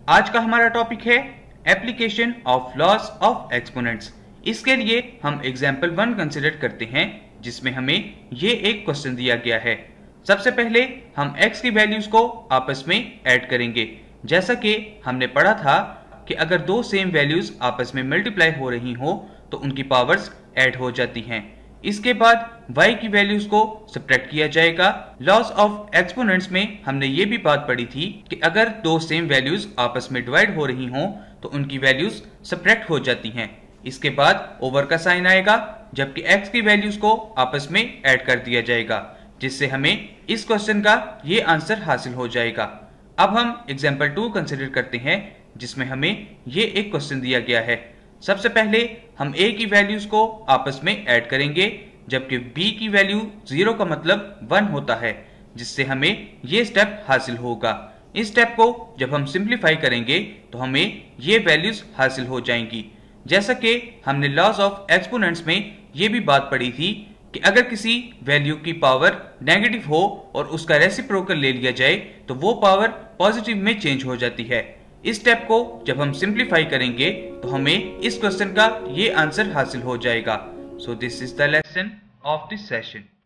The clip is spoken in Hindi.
आज का हमारा टॉपिक है application of laws of exponents. इसके लिए हम एग्जाम्पल 1 कंसिडर करते हैं, जिसमें हमें ये एक क्वेश्चन दिया गया है। सबसे पहले हम x की वैल्यूज को आपस में ऐड करेंगे। जैसा कि हमने पढ़ा था कि अगर दो सेम वैल्यूज आपस में मल्टीप्लाई हो रही हो तो उनकी पावर्स ऐड हो जाती हैं। इसके बाद y की वैल्यूज को सब्ट्रैक्ट किया जाएगा। लॉस ऑफ एक्सपोनेंट्स में हमने ये भी बात पढ़ी थी कि अगर दो सेम वैल्यूज आपस में डिवाइड हो रही हों तो उनकी वैल्यूज सब्ट्रैक्ट हो जाती हैं। इसके बाद ओवर का साइन आएगा, जबकि x की वैल्यूज को आपस में ऐड कर दिया जाएगा, जिससे हमें इस क्वेश्चन का ये आंसर हासिल हो जाएगा। अब हम एग्जाम्पल 2 कंसिडर करते हैं, जिसमें हमें ये एक क्वेश्चन दिया गया है। सबसे पहले हम a की वैल्यूज को आपस में ऐड करेंगे, जबकि b की वैल्यू 0 का मतलब 1 होता है, जिससे हमें ये स्टेप हासिल होगा। इस स्टेप को जब हम सिंप्लीफाई करेंगे तो हमें ये वैल्यूज हासिल हो जाएंगी। जैसा कि हमने लॉस ऑफ एक्सपोनेंट्स में ये भी बात पढ़ी थी कि अगर किसी वैल्यू की पावर नेगेटिव हो और उसका रेसिप्रोकल ले लिया जाए तो वो पावर पॉजिटिव में चेंज हो जाती है। इस स्टेप को जब हम सिंप्लीफाई करेंगे तो हमें इस क्वेश्चन का ये आंसर हासिल हो जाएगा। So this is the lesson of this session.